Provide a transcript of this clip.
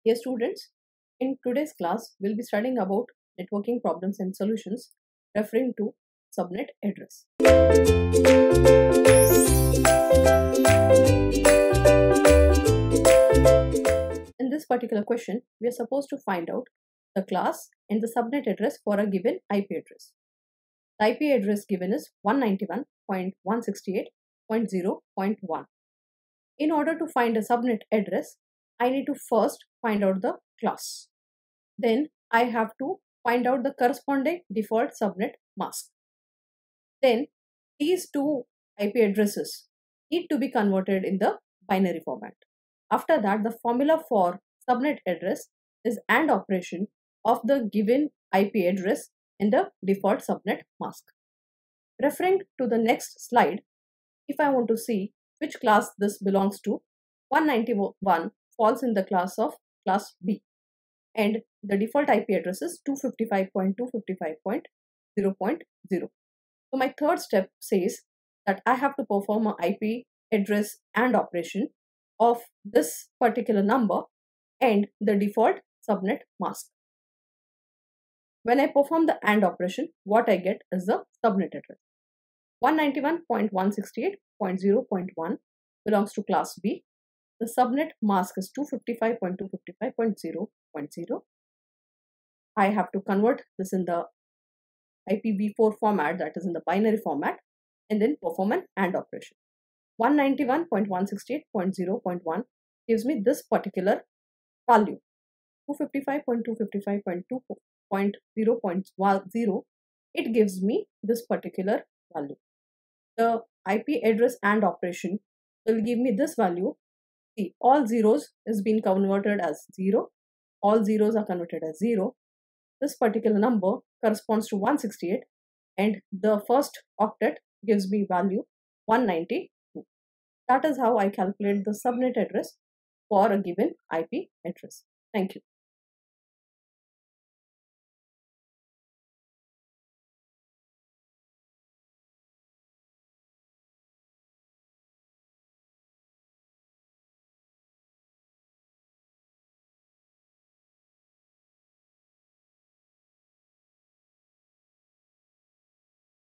Dear students, in today's class, we'll be studying about networking problems and solutions referring to subnet address. In this particular question, we are supposed to find out the class and the subnet address for a given IP address. The IP address given is 191.168.0.1. In order to find a subnet address, I need to first find out the class. Then I have to find out the corresponding default subnet mask. Then these two IP addresses need to be converted in the binary format. After that, the formula for subnet address is AND operation of the given IP address in the default subnet mask. Referring to the next slide, if I want to see which class this belongs to, 191 falls in the class of class B and the default IP address is 255.255.0.0. So my third step says that I have to perform an IP address AND operation of this particular number and the default subnet mask. When I perform the AND operation, what I get is the subnet address. 191.168.0.1 belongs to class B. The subnet mask is 255.255.0.0. I have to convert this in the IPv4 format, that is in the binary format, and then perform an AND operation. 191.168.0.1 gives me this particular value. 255.255.2.0.0, it gives me this particular value. The IP address AND operation will give me this value. See, all zeros is being converted as 0. All zeros are converted as 0. This particular number corresponds to 168 and the first octet gives me value 192. That is how I calculate the subnet address for a given IP address. Thank you.